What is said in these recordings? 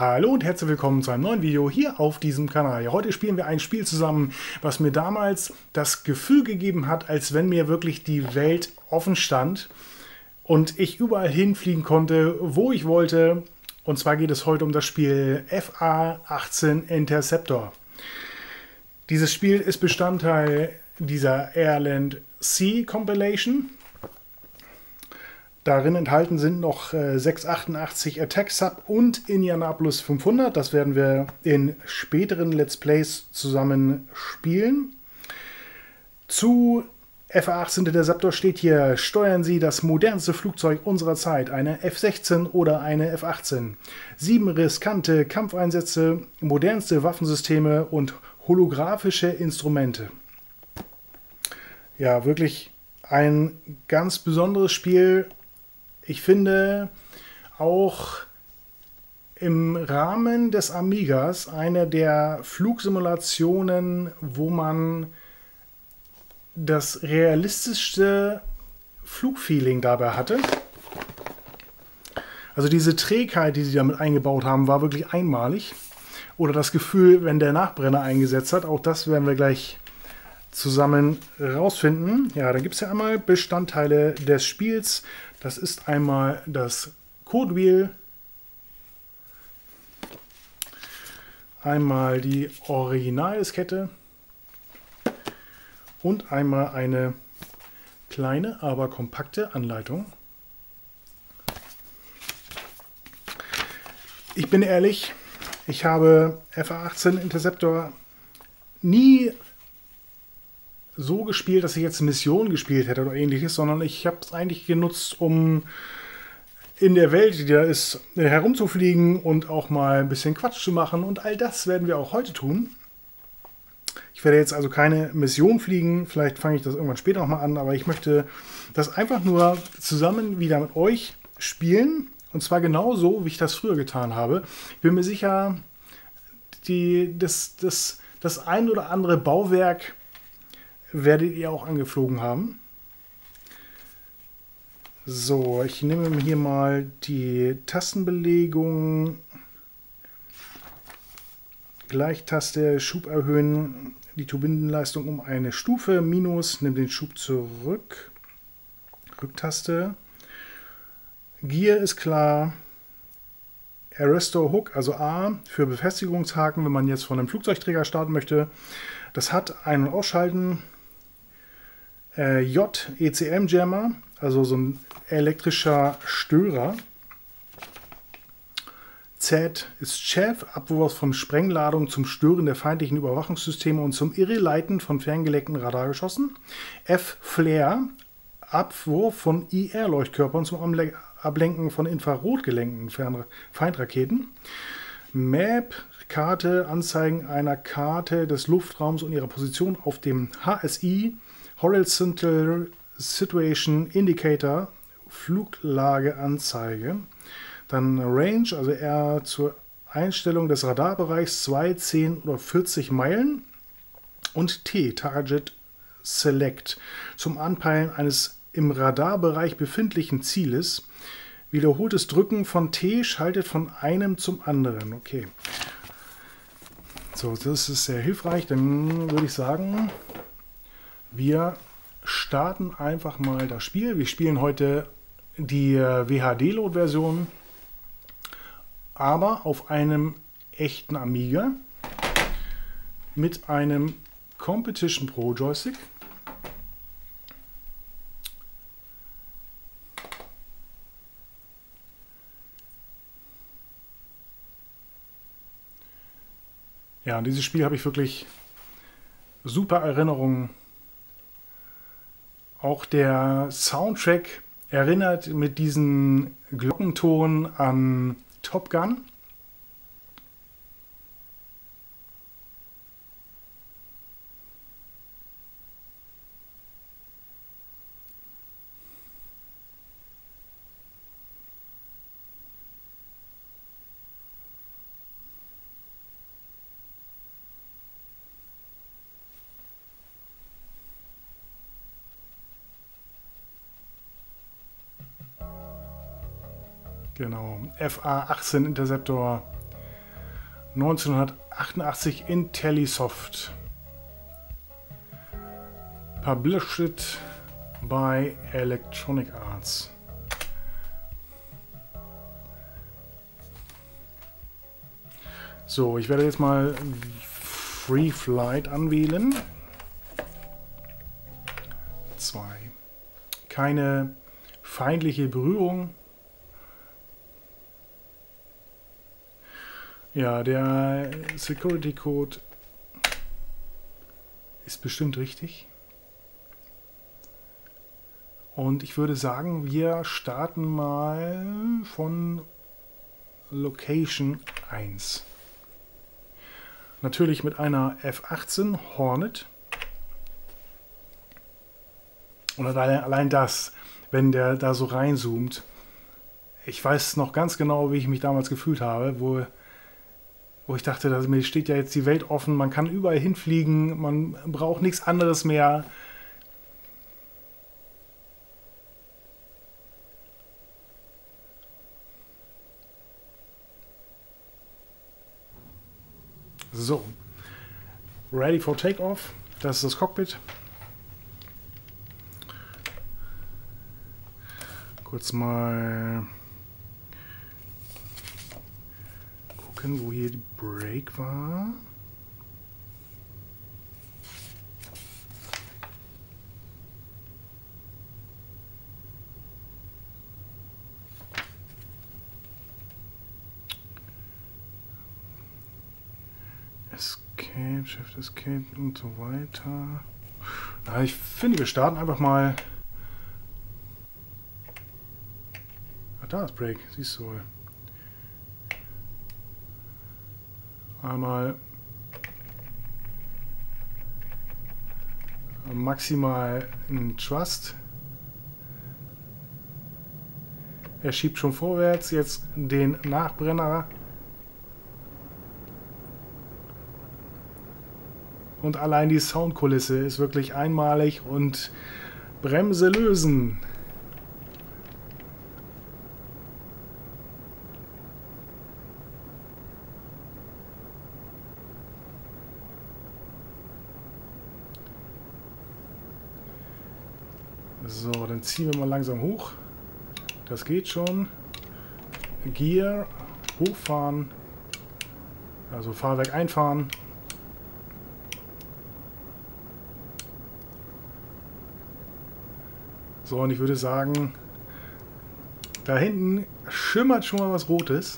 Hallo und herzlich willkommen zu einem neuen Video hier auf diesem Kanal. Ja, heute spielen wir ein Spiel zusammen, was mir damals das Gefühl gegeben hat, als wenn mir wirklich die Welt offen stand und ich überall hinfliegen konnte, wo ich wollte. Und zwar geht es heute um das Spiel FA-18 Interceptor. Dieses Spiel ist Bestandteil dieser Airland Sea Compilation. Darin enthalten sind noch 688 Attack Sub und Indianapolis 500. Das werden wir in späteren Let's Plays zusammen spielen. Zu FA-18 Interceptor steht hier: Steuern Sie das modernste Flugzeug unserer Zeit, eine F-16 oder eine F-18. 7 riskante Kampfeinsätze, modernste Waffensysteme und holographische Instrumente. Ja, wirklich ein ganz besonderes Spiel. Ich finde auch im Rahmen des Amigas eine der Flugsimulationen, wo man das realistischste Flugfeeling dabei hatte. Also diese Trägheit, die sie damit eingebaut haben, war wirklich einmalig. Oder das Gefühl, wenn der Nachbrenner eingesetzt hat, auch das werden wir gleich zusammen rausfinden. Ja, dann gibt es ja einmal Bestandteile des Spiels. Das ist einmal das Codewheel, einmal die Originaldiskette und einmal eine kleine, aber kompakte Anleitung. Ich bin ehrlich, ich habe FA-18 Interceptor nie so gespielt, dass ich jetzt Missionen gespielt hätte oder ähnliches, sondern ich habe es eigentlich genutzt, um in der Welt, die da ist, herumzufliegen und auch mal ein bisschen Quatsch zu machen, und all das werden wir auch heute tun. Ich werde jetzt also keine Mission fliegen, vielleicht fange ich das irgendwann später nochmal an, aber ich möchte das einfach nur zusammen wieder mit euch spielen, und zwar genauso, wie ich das früher getan habe. Ich bin mir sicher, das ein oder andere Bauwerk werdet ihr auch angeflogen haben. So, ich nehme mir hier mal die Tastenbelegung. Gleichtaste, Schub erhöhen, die Turbinenleistung um eine Stufe, Minus, nimm den Schub zurück. Rücktaste. Gear ist klar. Arrestor Hook, also A, für Befestigungshaken, wenn man jetzt von einem Flugzeugträger starten möchte. Das hat Ein- und Ausschalten. J, ECM-Jammer, also so ein elektrischer Störer. Z ist Chaff, Abwurf von Sprengladung zum Stören der feindlichen Überwachungssysteme und zum Irreleiten von ferngelenkten Radargeschossen. F, Flare, Abwurf von IR-Leuchtkörpern zum Ablenken von infrarot gelenkten Feindraketen. Map, Karte, Anzeigen einer Karte des Luftraums und ihrer Position auf dem HSI, Horizontal Situation Indicator, Fluglageanzeige. Dann Range, also R zur Einstellung des Radarbereichs 2, 10 oder 40 Meilen. Und T, Target Select, zum Anpeilen eines im Radarbereich befindlichen Zieles. Wiederholtes Drücken von T schaltet von einem zum anderen. Okay. So, das ist sehr hilfreich. Dann würde ich sagen, wir starten einfach mal das Spiel. Wir spielen heute die WHD-Load-Version, aber auf einem echten Amiga mit einem Competition Pro Joystick. Ja, an dieses Spiel habe ich wirklich super Erinnerungen. Auch der Soundtrack erinnert mit diesem Glockenton an Top Gun. Genau, FA-18 Interceptor 1988 Intellisoft. Published by Electronic Arts. So, ich werde jetzt mal Free Flight anwählen. 2. Keine feindliche Berührung. Ja, der Security Code ist bestimmt richtig. Und ich würde sagen, wir starten mal von Location 1. Natürlich mit einer F-18 Hornet. Und allein das, wenn der da so reinzoomt. Ich weiß noch ganz genau, wie ich mich damals gefühlt habe, wo ich dachte, mir steht ja jetzt die Welt offen, man kann überall hinfliegen, man braucht nichts anderes mehr. So, ready for takeoff. Das ist das Cockpit. Kurz mal gucken, wo hier die Brake war. Escape, Shift Escape und so weiter. Na, ich finde, wir starten einfach mal. Ah, da ist Brake, siehst du wohl. Einmal maximal in Thrust. Er schiebt schon vorwärts, jetzt den Nachbrenner. Und allein die Soundkulisse ist wirklich einmalig und Bremse lösen. So, dann ziehen wir mal langsam hoch. Das geht schon. Gear, hochfahren. Also Fahrwerk einfahren. So, und ich würde sagen, da hinten schimmert schon mal was Rotes.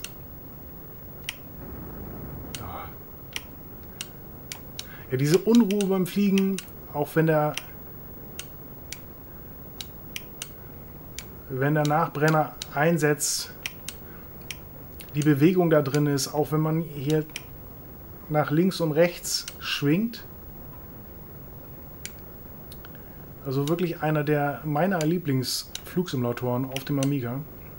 Ja, diese Unruhe beim Fliegen, auch wenn der Nachbrenner einsetzt, die Bewegung da drin ist, auch wenn man hier nach links und rechts schwingt. Also wirklich einer meiner Lieblingsflugsimulatoren auf dem Amiga.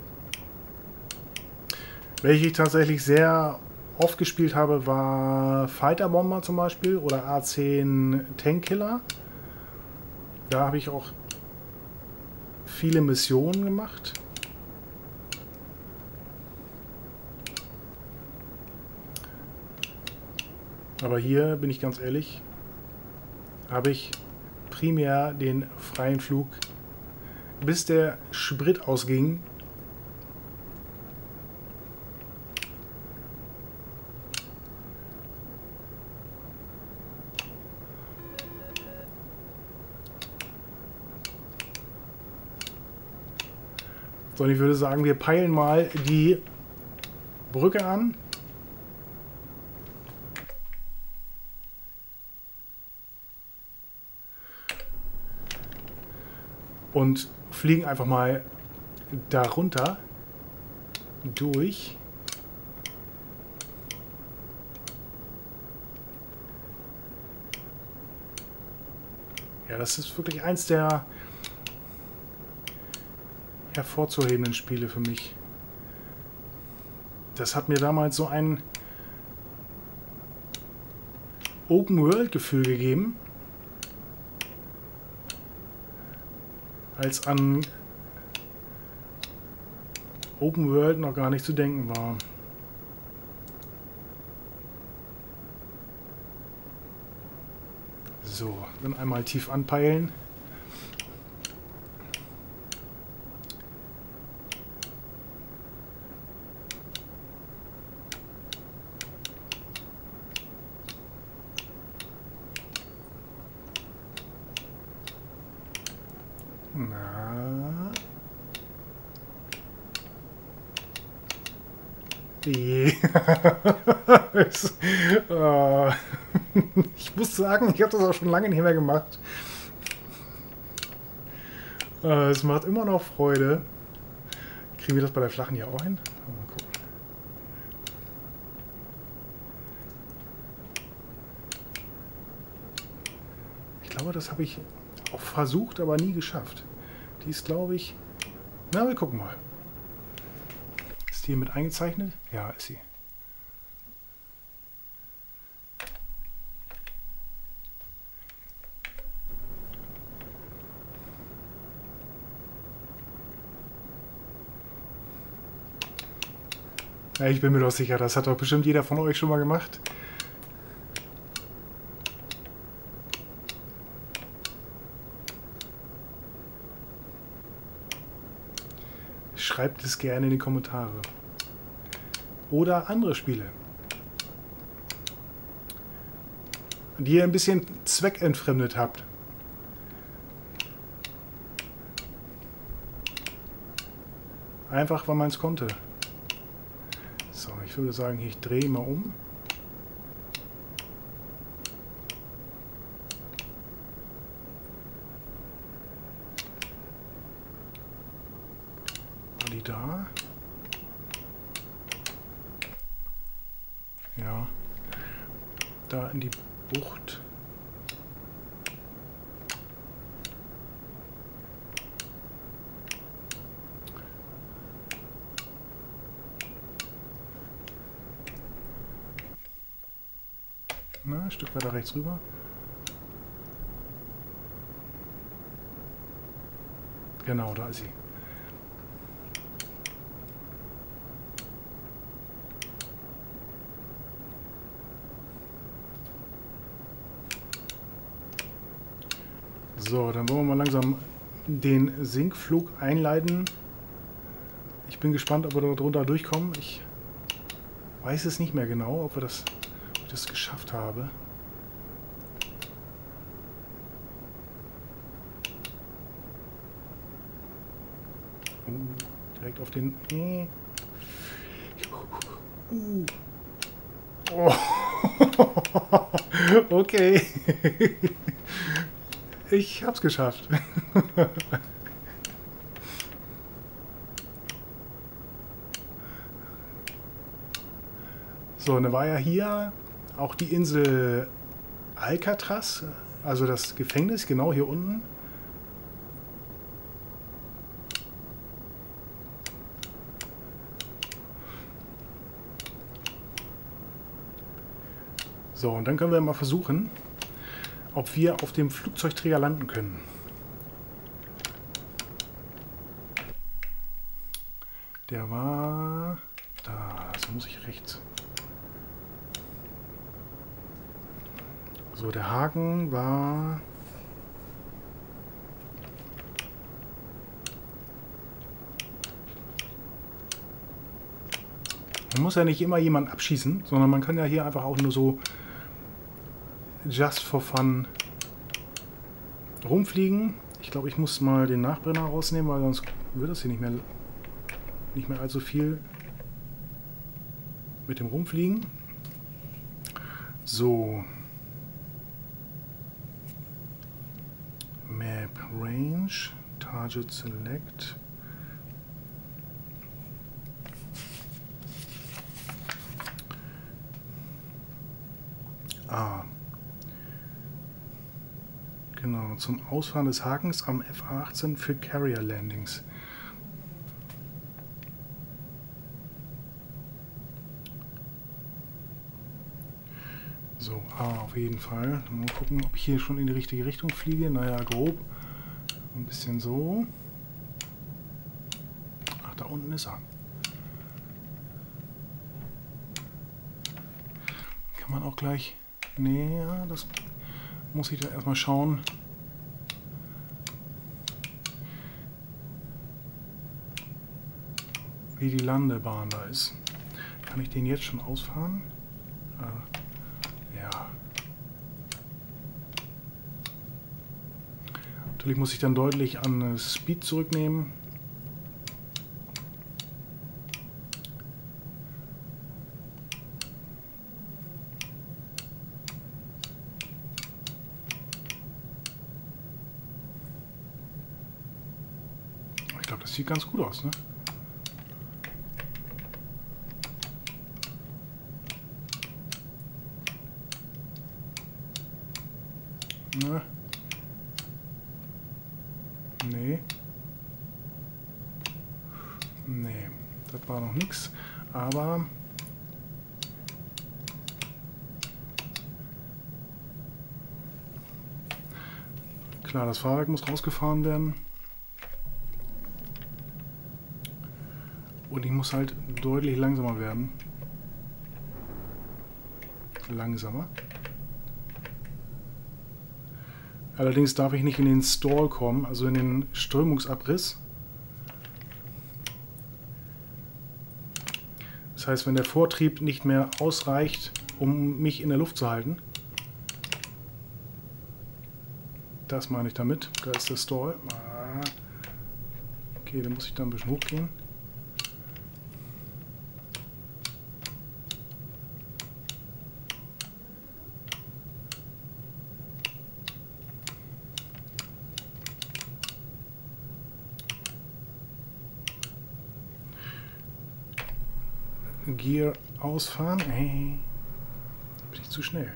Welche ich tatsächlich sehr oft gespielt habe, war Fighter Bomber zum Beispiel oder A10 Tankkiller. Da habe ich auch viele Missionen gemacht. Aber hier, bin ich ganz ehrlich, habe ich primär den freien Flug, bis der Sprit ausging. So, und ich würde sagen, wir peilen mal die Brücke an. Und fliegen einfach mal darunter durch. Ja, das ist wirklich eins der hervorzuhebenden Spiele für mich. Das hat mir damals so ein Open-World-Gefühl gegeben, als an Open World noch gar nicht zu denken war. So, dann einmal tief anpeilen. Na. Ich muss sagen, ich habe das auch schon lange nicht mehr gemacht. Es macht immer noch Freude. Kriegen wir das bei der flachen hier auch hin? Mal gucken. Ich glaube, das habe ich auch versucht, aber nie geschafft. Die ist, glaube ich... Na, wir gucken mal. Ist die hier mit eingezeichnet? Ja, ist sie. Ja, ich bin mir doch sicher, das hat doch bestimmt jeder von euch schon mal gemacht. Schreibt es gerne in die Kommentare. Oder andere Spiele, die ihr ein bisschen zweckentfremdet habt. Einfach, weil man es konnte. So, ich würde sagen, ich drehe mal um. War die da? Ja. Da in die Bucht. Na, ein Stück weiter rechts rüber. Genau, da ist sie. So, dann wollen wir mal langsam den Sinkflug einleiten. Ich bin gespannt, ob wir da drunter durchkommen. Ich weiß es nicht mehr genau, ob ich das geschafft habe. Direkt auf den... Oh. Okay. Ich hab's geschafft. So, dann war ja hier auch die Insel Alcatraz, also das Gefängnis, genau hier unten. So, und dann können wir mal versuchen, ob wir auf dem Flugzeugträger landen können. Der war da, also muss ich rechts. So, der Haken war... Man muss ja nicht immer jemanden abschießen, sondern man kann ja hier einfach auch nur so just for fun rumfliegen. Ich glaube, ich muss mal den Nachbrenner rausnehmen, weil sonst wird das hier nicht mehr allzu viel mit dem Rumfliegen. So. Map Range, Target Select. Genau, zum Ausfahren des Hakens am F-18 für Carrier Landings. So, auf jeden Fall. Mal gucken, ob ich hier schon in die richtige Richtung fliege. Naja, grob. Ein bisschen so. Ach, da unten ist er. Kann man auch gleich... Nee, ja, das muss ich dann erstmal schauen, wie die Landebahn da ist. Kann ich den jetzt schon ausfahren? Ja. Natürlich muss ich dann deutlich an Speed zurücknehmen. Ich glaube, das sieht ganz gut aus, ne? Ne? Nee. Nee, das war noch nichts. Aber klar, das Fahrwerk muss rausgefahren werden. Und ich muss halt deutlich langsamer werden. Langsamer. Allerdings darf ich nicht in den Stall kommen, also in den Strömungsabriss. Das heißt, wenn der Vortrieb nicht mehr ausreicht, um mich in der Luft zu halten. Das meine ich damit. Da ist der Stall. Okay, dann muss ich da ein bisschen hochgehen. Gear ausfahren. Hey, bin ich zu schnell.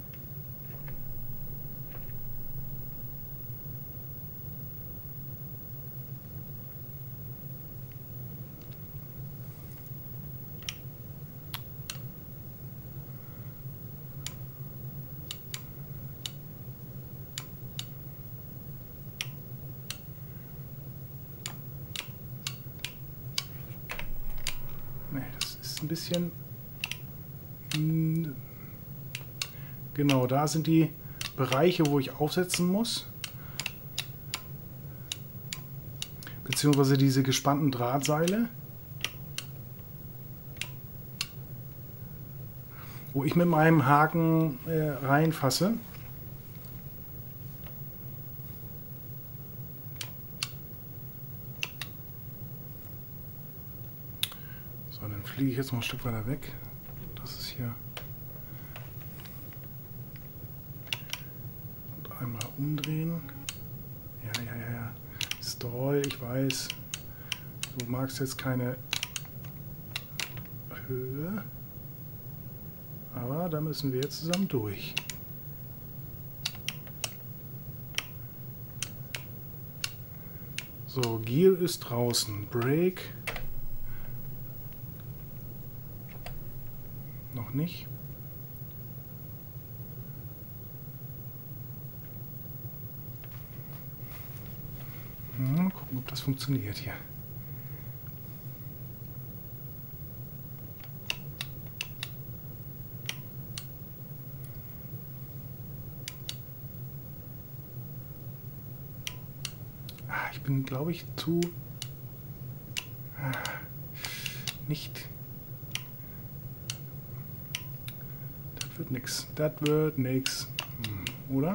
Nee, das ist ein bisschen... Genau, da sind die Bereiche, wo ich aufsetzen muss. Beziehungsweise diese gespannten Drahtseile. Wo ich mit meinem Haken reinfasse. So, dann fliege ich jetzt noch ein Stück weiter weg. Das ist hier. Und einmal umdrehen. Ja. Stall, ich weiß. Du magst jetzt keine Höhe. Aber da müssen wir jetzt zusammen durch. So, Gear ist draußen. Brake. Noch nicht. Gucken, ob das funktioniert hier. Ich bin, glaube ich, zu... nicht... Das wird nix. Das wird nix. Oder?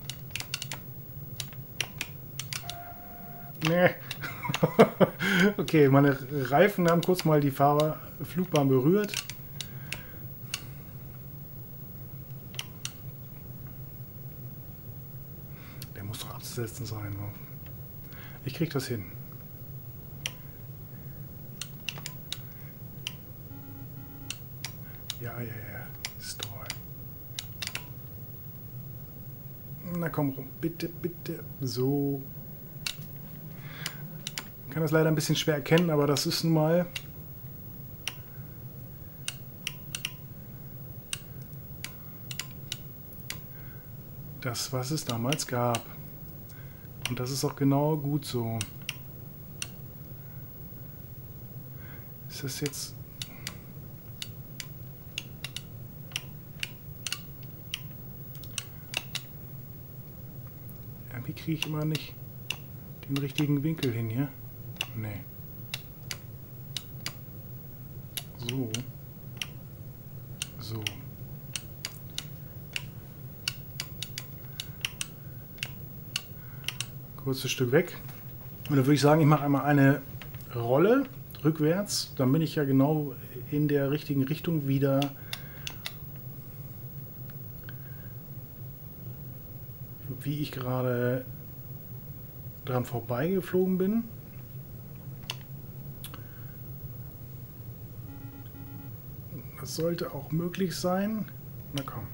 Nee. Okay, meine Reifen haben kurz mal die Flugbahn berührt. Der muss doch abzusetzen sein. Ich krieg das hin. Ja. Stall. Na komm rum. Bitte. So. Ich kann das leider ein bisschen schwer erkennen, aber das ist nun mal... das, was es damals gab. Und das ist auch genau gut so. Ist das jetzt... Irgendwie kriege ich immer nicht den richtigen Winkel hin hier. Nee. So. So. Kurzes Stück weg. Und dann würde ich sagen, ich mache einmal eine Rolle rückwärts. Dann bin ich ja genau in der richtigen Richtung wieder. Wie ich gerade dran vorbeigeflogen bin. Das sollte auch möglich sein. Na komm.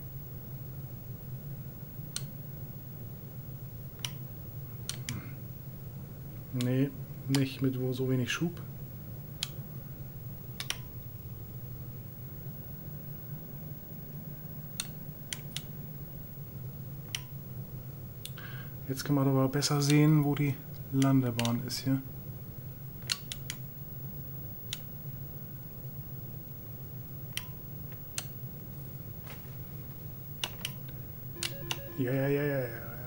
Nee, nicht mit so wenig Schub. Jetzt kann man aber besser sehen, wo die Landebahn ist hier. Ja.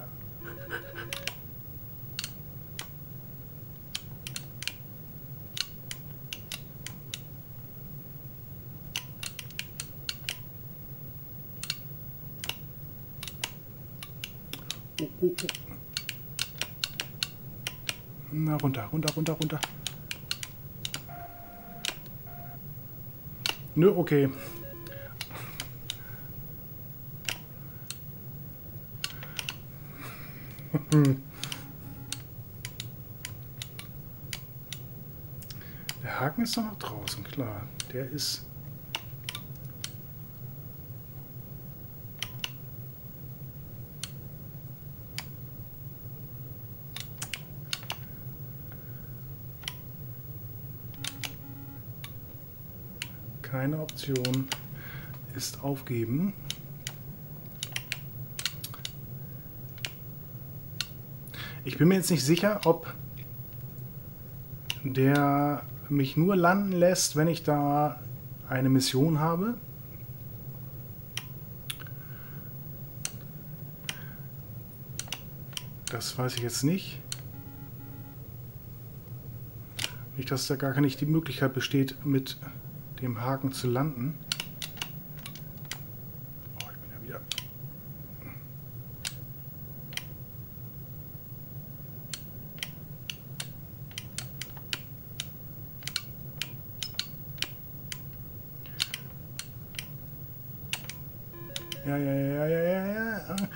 Oh. Na, runter. Nö, okay. Der Haken ist doch noch draußen, klar. Der ist... Keine Option ist aufgeben. Ich bin mir jetzt nicht sicher, ob der mich nur landen lässt, wenn ich da eine Mission habe. Das weiß ich jetzt nicht. Nicht, dass da gar nicht die Möglichkeit besteht, mit dem Haken zu landen. Oh, ich bin ja wieder... Ja.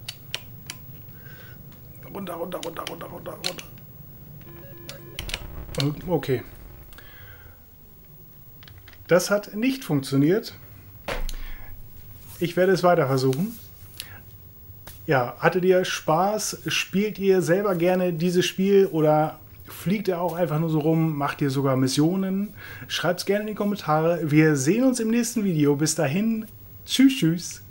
Runter. Okay. Das hat nicht funktioniert. Ich werde es weiter versuchen. Ja, hattet ihr Spaß? Spielt ihr selber gerne dieses Spiel oder fliegt ihr auch einfach nur so rum? Macht ihr sogar Missionen? Schreibt es gerne in die Kommentare. Wir sehen uns im nächsten Video. Bis dahin. Tschüss.